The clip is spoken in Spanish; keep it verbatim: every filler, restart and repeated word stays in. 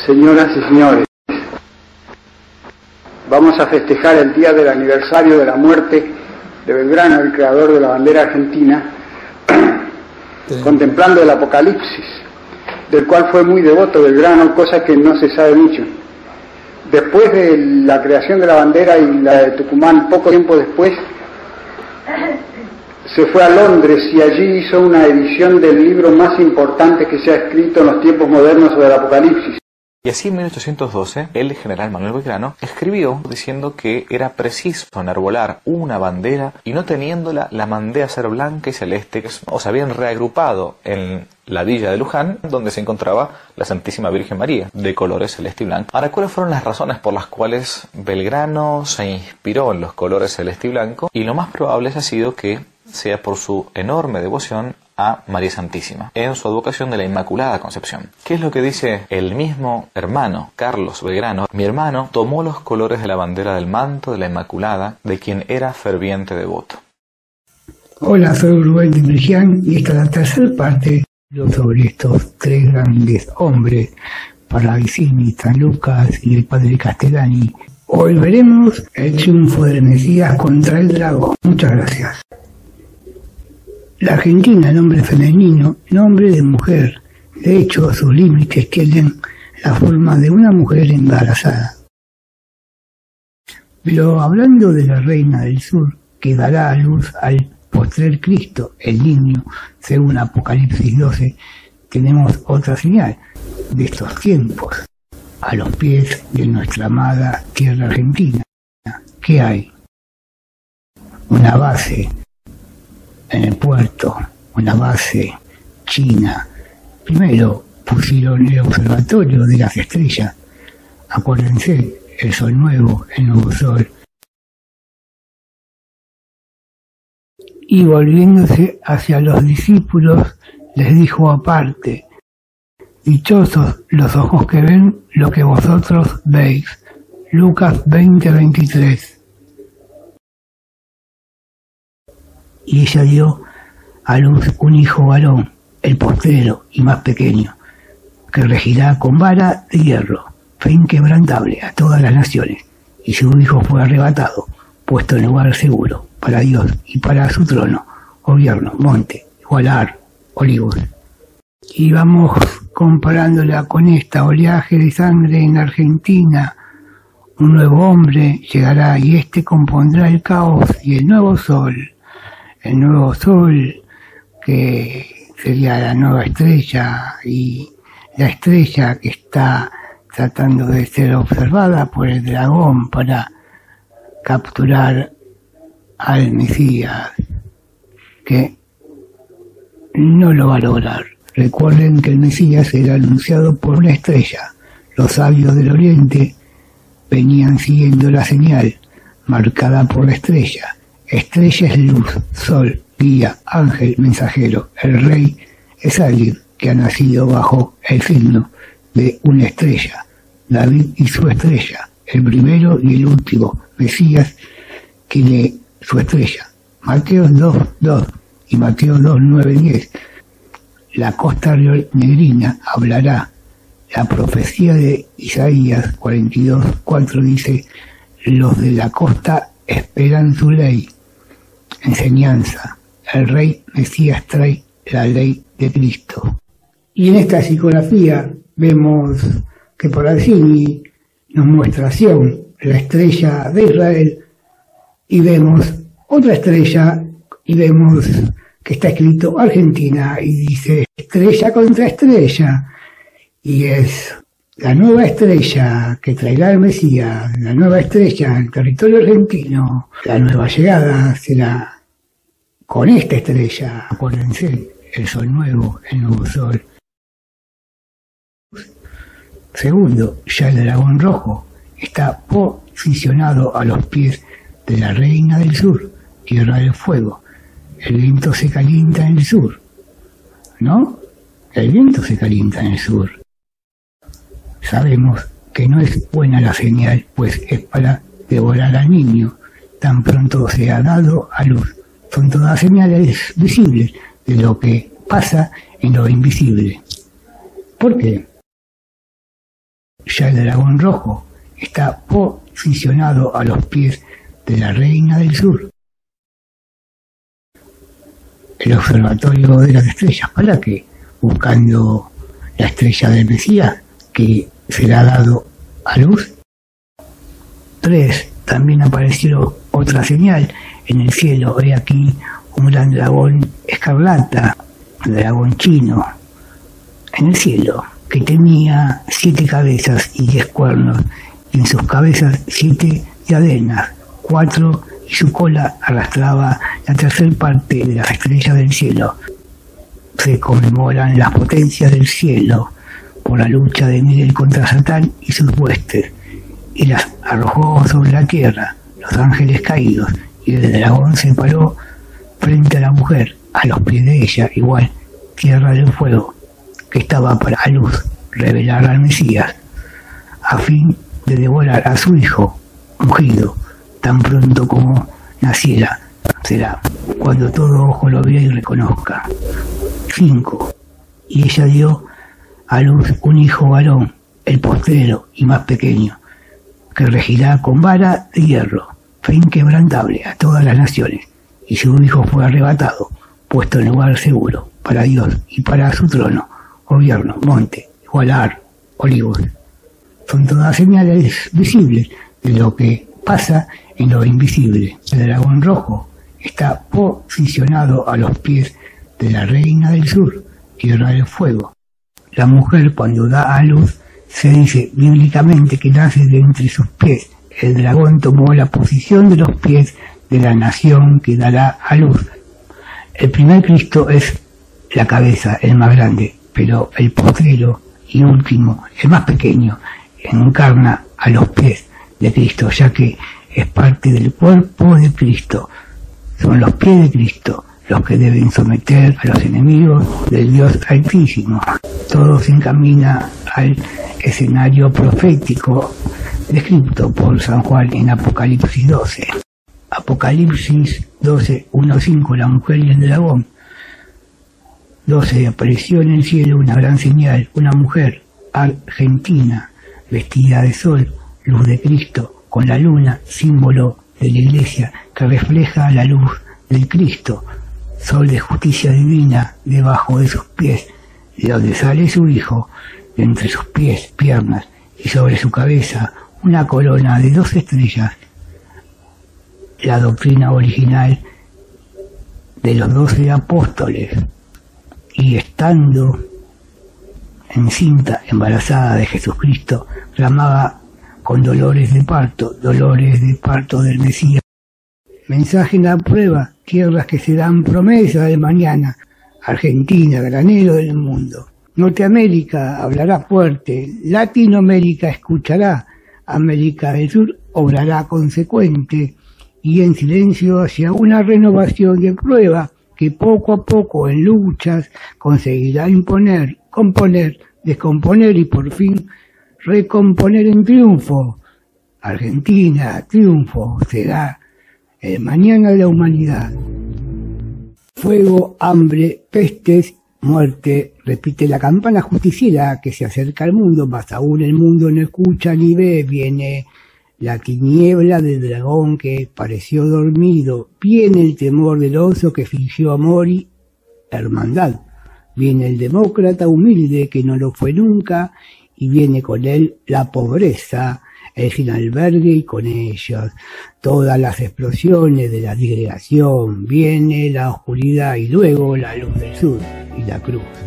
Señoras y señores, vamos a festejar el día del aniversario de la muerte de Belgrano, el creador de la bandera argentina, sí. contemplando el Apocalipsis, del cual fue muy devoto Belgrano, cosa que no se sabe mucho. Después de la creación de la bandera y la de Tucumán, poco tiempo después, se fue a Londres y allí hizo una edición del libro más importante que se ha escrito en los tiempos modernos sobre el Apocalipsis. Y así en mil ochocientos doce, el general Manuel Belgrano escribió diciendo que era preciso enarbolar una bandera y no teniéndola la mandé a hacer blanca y celeste, que o se habían reagrupado en la villa de Luján, donde se encontraba la Santísima Virgen María, de colores celeste y blanco. Ahora, ¿cuáles fueron las razones por las cuales Belgrano se inspiró en los colores celeste y blanco? Y lo más probable ha sido que sea por su enorme devoción a María Santísima, en su advocación de la Inmaculada Concepción. ¿Qué es lo que dice el mismo hermano, Carlos Belgrano? Mi hermano tomó los colores de la bandera del manto de la Inmaculada, de quien era ferviente devoto. Hola, soy Rubén de Brigián y esta es la tercera parte sobre estos tres grandes hombres, Pallavicini, San Lucas y el padre Castellani. Hoy veremos el triunfo del Mesías contra el dragón. Muchas gracias. La Argentina, nombre femenino, nombre de mujer. De hecho, sus límites tienen la forma de una mujer embarazada. Pero hablando de la reina del sur, que dará a luz al postrer Cristo, el niño, según Apocalipsis doce, tenemos otra señal de estos tiempos, a los pies de nuestra amada tierra argentina. ¿Qué hay? Una base en el puerto, una base china. Primero pusieron el observatorio de las estrellas. Acuérdense, el sol nuevo, el nuevo sol. Y volviéndose hacia los discípulos, les dijo aparte: dichosos los ojos que ven lo que vosotros veis. Lucas veinte veintitrés. Y ella dio a luz un hijo varón, el postrero y más pequeño, que regirá con vara de hierro, fe inquebrantable a todas las naciones, y su hijo fue arrebatado, puesto en lugar seguro, para Dios y para su trono, gobierno, monte, igualar, olivos. Y vamos comparándola con esta oleaje de sangre en Argentina. Un nuevo hombre llegará y éste compondrá el caos y el nuevo sol. El nuevo sol, que sería la nueva estrella, y la estrella que está tratando de ser observada por el dragón para capturar al Mesías, que no lo va a lograr. Recuerden que el Mesías era anunciado por una estrella. Los sabios del Oriente venían siguiendo la señal marcada por la estrella. Estrella es luz, sol, guía, ángel, mensajero. El rey es alguien que ha nacido bajo el signo de una estrella. David y su estrella, el primero y el último. Mesías tiene su estrella. Mateo dos, dos y Mateo dos, nueve, diez. La costa negrina hablará. La profecía de Isaías cuarenta y dos, cuatro dice: los de la costa esperan su ley. Enseñanza. El rey Mesías trae la ley de Cristo. Y en esta psicografía vemos que Pallavicini nos muestra Sion, la estrella de Israel, y vemos otra estrella y vemos que está escrito Argentina y dice estrella contra estrella, y es la nueva estrella que traerá el Mesías, la nueva estrella en territorio argentino. La nueva llegada será con esta estrella. Acuérdense, el sol nuevo, el nuevo sol. Segundo, ya el dragón rojo está posicionado a los pies de la reina del sur, tierra del fuego. El viento se calienta en el sur, ¿no? El viento se calienta en el sur. Sabemos que no es buena la señal, pues es para devorar al niño, tan pronto se ha dado a luz. Son todas señales visibles de lo que pasa en lo invisible. ¿Por qué? Ya el dragón rojo está posicionado a los pies de la reina del sur. El observatorio de las estrellas, ¿para qué? Buscando la estrella del Mesías que será dado a luz. Tres. También apareció otra señal en el cielo. He aquí un gran dragón escarlata, dragón chino, en el cielo, que tenía siete cabezas y diez cuernos, y en sus cabezas siete diademas, cuatro, y su cola arrastraba la tercera parte de las estrellas del cielo. Se conmemoran las potencias del cielo por la lucha de Miguel contra Satán y sus huestes, y las arrojó sobre la tierra, los ángeles caídos, y el dragón se paró frente a la mujer, a los pies de ella, igual, tierra del fuego, que estaba para a luz revelar al Mesías, a fin de devorar a su hijo, ungido, tan pronto como naciera, será, cuando todo ojo lo vea y reconozca. Cinco. Y ella dio a luz un hijo varón, el postrero y más pequeño, que regirá con vara de hierro, fe inquebrantable a todas las naciones, y su hijo fue arrebatado, puesto en lugar seguro, para Dios y para su trono, gobierno, monte, igualar, olivos. Son todas señales visibles de lo que pasa en lo invisible. El dragón rojo está posicionado a los pies de la reina del sur, tierra del fuego. La mujer, cuando da a luz, se dice bíblicamente que nace de entre sus pies. El dragón tomó la posición de los pies de la nación que dará a luz. El primer Cristo es la cabeza, el más grande, pero el postrero y último, el más pequeño, encarna a los pies de Cristo, ya que es parte del cuerpo de Cristo. Son los pies de Cristo los que deben someter a los enemigos del Dios Altísimo. Todo se encamina al escenario profético descrito por San Juan en Apocalipsis doce. Apocalipsis doce, uno a cinco, la mujer y el dragón. doce. Apareció en el cielo una gran señal, una mujer argentina, vestida de sol, luz de Cristo, con la luna, símbolo de la iglesia, que refleja la luz del Cristo, sol de justicia divina debajo de sus pies, de donde sale su hijo, de entre sus pies, piernas, y sobre su cabeza una corona de dos estrellas, la doctrina original de los doce apóstoles, y estando encinta, embarazada de Jesucristo, clamaba con dolores de parto, dolores de parto del Mesías. Mensaje en la prueba, tierras que se dan promesa de mañana, Argentina, granero del mundo. Norteamérica hablará fuerte, Latinoamérica escuchará, América del Sur obrará consecuente, y en silencio hacia una renovación de prueba que poco a poco en luchas conseguirá imponer, componer, descomponer y por fin recomponer en triunfo. Argentina, triunfo, será el mañana de la humanidad. Fuego, hambre, pestes, muerte, repite la campana justiciera que se acerca al mundo, mas aún el mundo no escucha ni ve. Viene la tiniebla del dragón que pareció dormido, viene el temor del oso que fingió amor y hermandad, viene el demócrata humilde que no lo fue nunca, y viene con él la pobreza, el sin albergue y con ellos todas las explosiones de la disgregación, viene la oscuridad y luego la luz del sur y la cruz.